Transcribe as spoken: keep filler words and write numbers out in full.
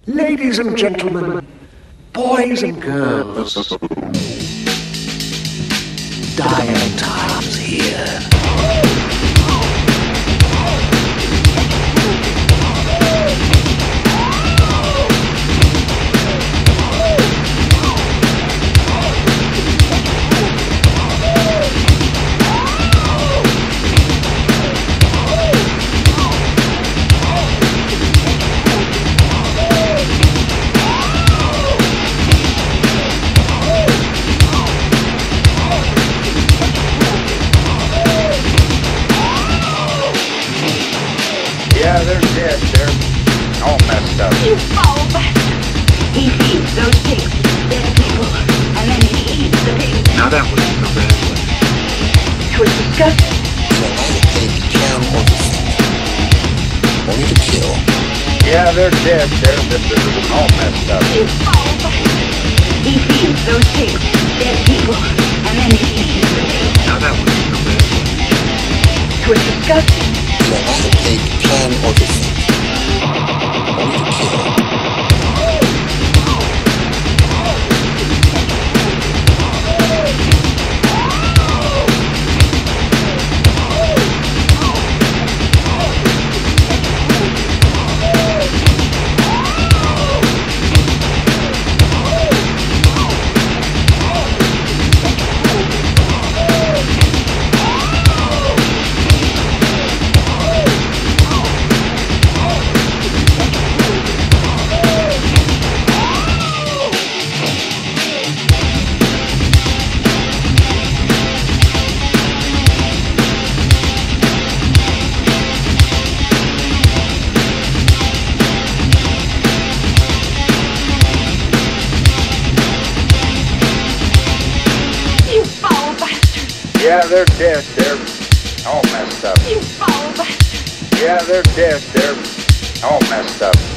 Ladies and gentlemen, boys and girls, dire times here. Yeah, they're dead. They're all messed up. You foul bastard! He feeds those pigs, dead people, and then he eats the pigs. Now that was the bad one. It was disgusting. So either they can or only to kill. Yeah, they're dead. They're, they're, they're all messed up. You foul bastard! He feeds those pigs, dead people, and then he eats the pigs. Now that was the bad one. It was disgusting. So either they plan or think. Only to kill. Yeah, they're dead. They're all messed up. You foul bastard! Yeah, they're dead. They're all messed up.